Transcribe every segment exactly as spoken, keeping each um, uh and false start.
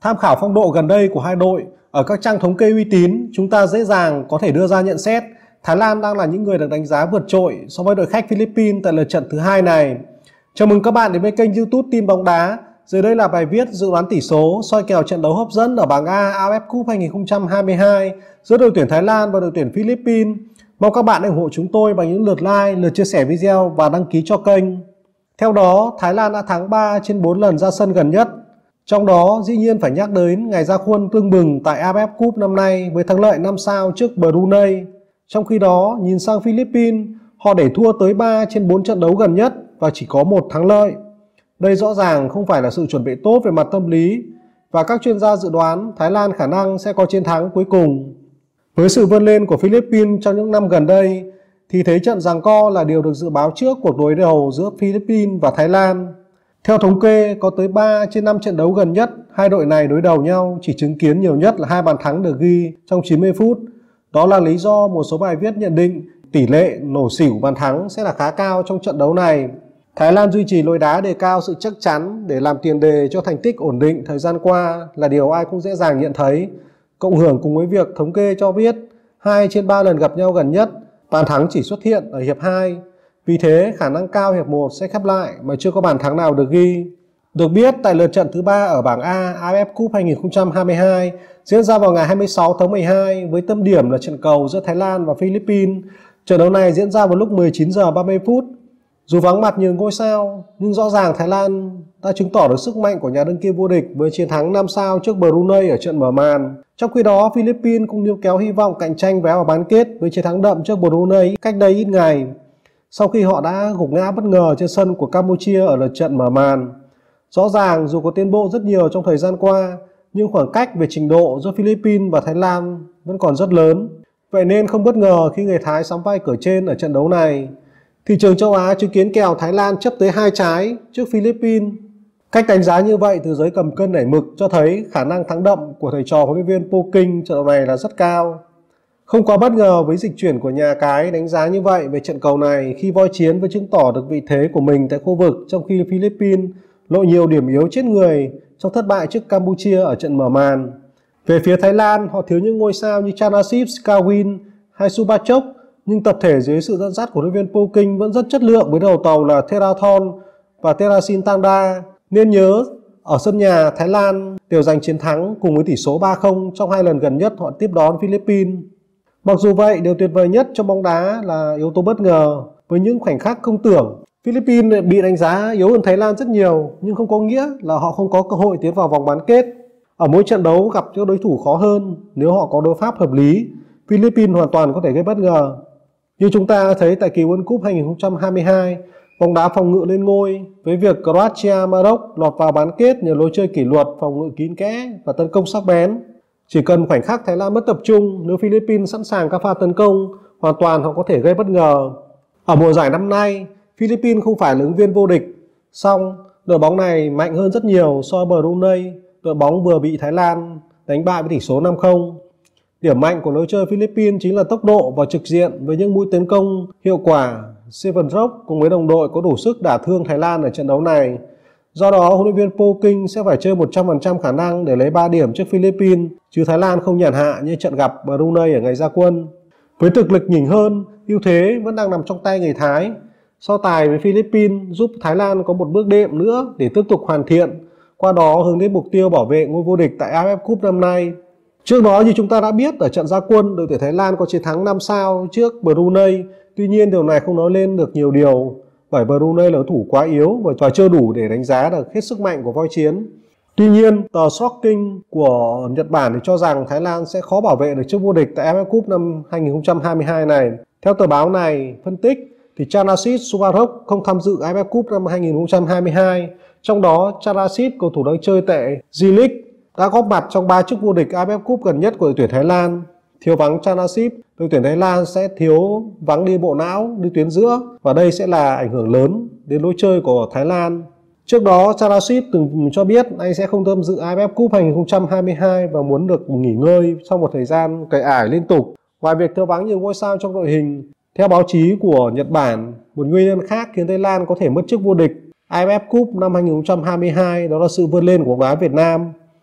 Tham khảo phong độ gần đây của hai đội ở các trang thống kê uy tín, chúng ta dễ dàng có thể đưa ra nhận xét Thái Lan đang là những người được đánh giá vượt trội so với đội khách Philippines tại lượt trận thứ hai này. Chào mừng các bạn đến với kênh YouTube Tin Bóng Đá. Dưới đây là bài viết dự đoán tỷ số soi kèo trận đấu hấp dẫn ở bảng A a ép ép Cup hai không hai hai giữa đội tuyển Thái Lan và đội tuyển Philippines. Mong các bạn ủng hộ chúng tôi bằng những lượt like, lượt chia sẻ video và đăng ký cho kênh. Theo đó, Thái Lan đã thắng ba trên bốn lần ra sân gần nhất. Trong đó, dĩ nhiên phải nhắc đến ngày ra quân tưng bừng tại a ép ép Cup năm nay với thắng lợi năm sao trước Brunei. Trong khi đó, nhìn sang Philippines, họ để thua tới ba trên bốn trận đấu gần nhất và chỉ có một thắng lợi. Đây rõ ràng không phải là sự chuẩn bị tốt về mặt tâm lý và các chuyên gia dự đoán Thái Lan khả năng sẽ có chiến thắng cuối cùng. Với sự vươn lên của Philippines trong những năm gần đây thì thế trận giằng co là điều được dự báo trước cuộc đối đầu giữa Philippines và Thái Lan. Theo thống kê, có tới ba trên năm trận đấu gần nhất hai đội này đối đầu nhau chỉ chứng kiến nhiều nhất là hai bàn thắng được ghi trong chín mươi phút. Đó là lý do một số bài viết nhận định tỷ lệ nổ xỉu bàn thắng sẽ là khá cao trong trận đấu này. Thái Lan duy trì lối đá đề cao sự chắc chắn để làm tiền đề cho thành tích ổn định thời gian qua là điều ai cũng dễ dàng nhận thấy. Cộng hưởng cùng với việc thống kê cho biết hai trên ba lần gặp nhau gần nhất, bàn thắng chỉ xuất hiện ở hiệp hai. Vì thế, khả năng cao hiệp một sẽ khép lại mà chưa có bàn thắng nào được ghi. Được biết, tại lượt trận thứ ba ở bảng A a ép ép Cup hai không hai hai diễn ra vào ngày hai mươi sáu tháng mười hai với tâm điểm là trận cầu giữa Thái Lan và Philippines. Trận đấu này diễn ra vào lúc mười chín giờ ba mươi phút. Dù vắng mặt nhiều ngôi sao, nhưng rõ ràng Thái Lan đã chứng tỏ được sức mạnh của nhà đương kim vô địch với chiến thắng năm sao trước Brunei ở trận mở màn. Trong khi đó, Philippines cũng níu kéo hy vọng cạnh tranh vé vào bán kết với chiến thắng đậm trước Brunei cách đây ít ngày, sau khi họ đã gục ngã bất ngờ trên sân của Campuchia ở lượt trận mở màn. Rõ ràng dù có tiến bộ rất nhiều trong thời gian qua, nhưng khoảng cách về trình độ giữa Philippines và Thái Lan vẫn còn rất lớn. Vậy nên không bất ngờ khi người Thái sắm vai cửa trên ở trận đấu này. Thị trường châu Á chứng kiến kèo Thái Lan chấp tới hai trái trước Philippines. Cách đánh giá như vậy từ giới cầm cân nảy mực cho thấy khả năng thắng đậm của thầy trò huấn luyện viên Po King trận đấu này là rất cao. Không quá bất ngờ với dịch chuyển của nhà cái đánh giá như vậy về trận cầu này khi voi chiến với chứng tỏ được vị thế của mình tại khu vực, trong khi Philippines lộ nhiều điểm yếu chết người trong thất bại trước Campuchia ở trận mở màn. Về phía Thái Lan, họ thiếu những ngôi sao như Chanasip Skawin hay Subachok, nhưng tập thể dưới sự dẫn dắt của huấn luyện viên Po King vẫn rất chất lượng với đầu tàu là Therathon và Terasin Tangda. Nên nhớ, ở sân nhà, Thái Lan đều giành chiến thắng cùng với tỷ số ba không trong hai lần gần nhất họ tiếp đón Philippines. Mặc dù vậy, điều tuyệt vời nhất trong bóng đá là yếu tố bất ngờ. Với những khoảnh khắc không tưởng, Philippines bị đánh giá yếu hơn Thái Lan rất nhiều, nhưng không có nghĩa là họ không có cơ hội tiến vào vòng bán kết. Ở mỗi trận đấu gặp các đối thủ khó hơn, nếu họ có đối pháp hợp lý, Philippines hoàn toàn có thể gây bất ngờ. Như chúng ta thấy tại kỳ World Cup hai không hai hai, bóng đá phòng ngự lên ngôi với việc Croatia Maroc lọt vào bán kết nhờ lối chơi kỷ luật, phòng ngự kín kẽ và tấn công sắc bén. Chỉ cần khoảnh khắc Thái Lan mất tập trung, nếu Philippines sẵn sàng các pha tấn công, hoàn toàn họ có thể gây bất ngờ. Ở mùa giải năm nay, Philippines không phải là ứng viên vô địch, song đội bóng này mạnh hơn rất nhiều so với Brunei, đội bóng vừa bị Thái Lan đánh bại với tỷ số năm không. Điểm mạnh của lối chơi Philippines chính là tốc độ và trực diện với những mũi tấn công hiệu quả. Seven Rock cùng với đồng đội có đủ sức đả thương Thái Lan ở trận đấu này. Do đó, huấn luyện viên Po King sẽ phải chơi một trăm phần trăm khả năng để lấy ba điểm trước Philippines, chứ Thái Lan không nhàn hạ như trận gặp Brunei ở ngày ra quân. Với thực lực nhỉnh hơn, ưu thế vẫn đang nằm trong tay người Thái. So tài với Philippines giúp Thái Lan có một bước đệm nữa để tiếp tục hoàn thiện, qua đó hướng đến mục tiêu bảo vệ ngôi vô địch tại a ép ép Cup năm nay. Trước đó, như chúng ta đã biết, ở trận ra quân, đội tuyển Thái Lan có chiến thắng năm sao trước Brunei. Tuy nhiên, điều này không nói lên được nhiều điều, bởi Brunei là đối thủ quá yếu và chưa đủ để đánh giá được hết sức mạnh của voi chiến. Tuy nhiên, tờ Shocking của Nhật Bản thì cho rằng Thái Lan sẽ khó bảo vệ được chức vô địch tại a ép ép Cup năm hai không hai hai này. Theo tờ báo này phân tích, thì Chanasip Subachok không tham dự a ép ép Cup năm hai không hai hai. Trong đó, Chanasip, cầu thủ đang chơi tại J-League, đã góp mặt trong ba chức vô địch a ép ép Cup gần nhất của đội tuyển Thái Lan. Thiếu vắng Chanasip, đội tuyển Thái Lan sẽ thiếu vắng đi bộ não, đi tuyến giữa, và đây sẽ là ảnh hưởng lớn đến lối chơi của Thái Lan. Trước đó, Chanasip từng cho biết anh sẽ không tham dự a ép ép Cup hai không hai hai và muốn được nghỉ ngơi sau một thời gian cày ải liên tục. Ngoài việc thiếu vắng nhiều ngôi sao trong đội hình, theo báo chí của Nhật Bản, một nguyên nhân khác khiến Thái Lan có thể mất chức vô địch a ép ép Cup năm hai không hai hai đó là sự vươn lên của bóng đá Việt Nam.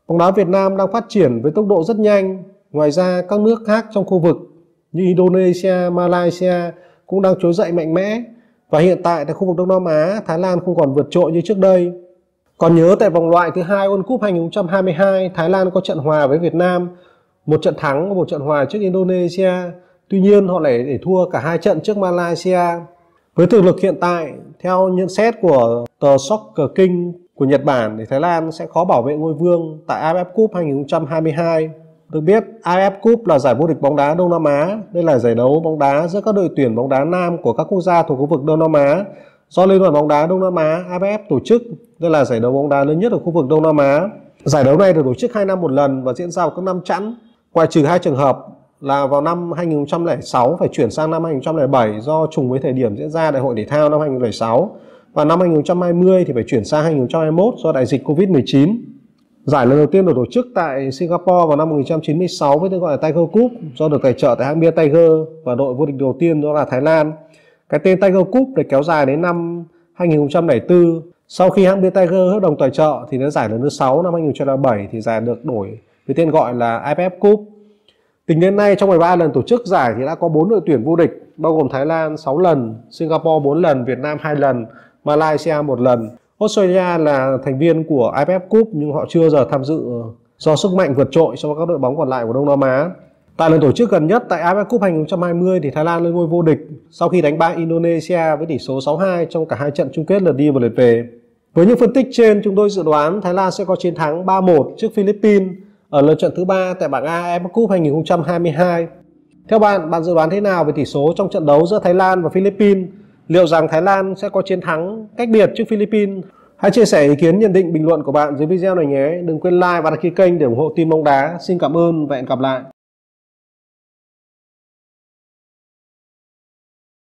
Bóng đá Việt Nam đang phát triển với tốc độ rất nhanh. Ngoài ra, các nước khác trong khu vực như Indonesia, Malaysia cũng đang trỗi dậy mạnh mẽ. Và hiện tại tại khu vực Đông Nam Á, Thái Lan không còn vượt trội như trước đây. Còn nhớ tại vòng loại thứ hai World Cup hai nghìn không trăm hai mươi hai, Thái Lan có trận hòa với Việt Nam, một trận thắng và một trận hòa trước Indonesia. Tuy nhiên họ lại để thua cả hai trận trước Malaysia. Với thực lực hiện tại, theo nhận xét của tờ Soccer King của Nhật Bản, thì Thái Lan sẽ khó bảo vệ ngôi vương tại a ép ép Cup hai nghìn không trăm hai mươi hai. Được biết, a ép ép Cup là giải vô địch bóng đá Đông Nam Á. Đây là giải đấu bóng đá giữa các đội tuyển bóng đá nam của các quốc gia thuộc khu vực Đông Nam Á do Liên đoàn bóng đá Đông Nam Á a ép ép tổ chức. Đây là giải đấu bóng đá lớn nhất ở khu vực Đông Nam Á. Giải đấu này được tổ chức hai năm một lần và diễn ra vào các năm chẵn, ngoại trừ hai trường hợp là vào năm hai nghìn không trăm lẻ sáu phải chuyển sang năm hai nghìn không trăm lẻ bảy do trùng với thời điểm diễn ra Đại hội thể thao năm hai nghìn không trăm lẻ sáu, và năm hai nghìn không trăm hai mươi thì phải chuyển sang hai nghìn không trăm hai mươi mốt do đại dịch Covid mười chín. Giải lần đầu tiên được tổ chức tại Singapore vào năm một nghìn chín trăm chín mươi sáu với tên gọi là Tiger Cup do được tài trợ tại hãng bia Tiger, và đội vô địch đầu tiên đó là Thái Lan. Cái tên Tiger Cup được kéo dài đến năm hai nghìn không trăm lẻ bốn. Sau khi hãng bia Tiger hợp đồng tài trợ thì đến giải lần thứ sáu năm hai nghìn không trăm lẻ bảy thì giải được đổi với tên gọi là a ép ép Cup. Tính đến nay, trong mười ba lần tổ chức giải thì đã có bốn đội tuyển vô địch, bao gồm Thái Lan sáu lần, Singapore bốn lần, Việt Nam hai lần, Malaysia một lần. Australia là thành viên của a ép ép Cup nhưng họ chưa giờ tham dự do sức mạnh vượt trội so với các đội bóng còn lại của Đông Nam Á. Tại lần tổ chức gần nhất tại a ép ép Cup hai nghìn không trăm hai mươi thì Thái Lan lên ngôi vô địch sau khi đánh bại Indonesia với tỷ số sáu hai trong cả hai trận chung kết lượt đi và lượt về. Với những phân tích trên, chúng tôi dự đoán Thái Lan sẽ có chiến thắng ba một trước Philippines ở lượt trận thứ ba tại bảng A a ép ép Cup hai nghìn không trăm hai mươi hai. Theo bạn, bạn dự đoán thế nào về tỷ số trong trận đấu giữa Thái Lan và Philippines? Liệu rằng Thái Lan sẽ có chiến thắng cách biệt trước Philippines? Hãy chia sẻ ý kiến, nhận định, bình luận của bạn dưới video này nhé. Đừng quên like và đăng ký kênh để ủng hộ team bóng đá. Xin cảm ơn và hẹn gặp lại.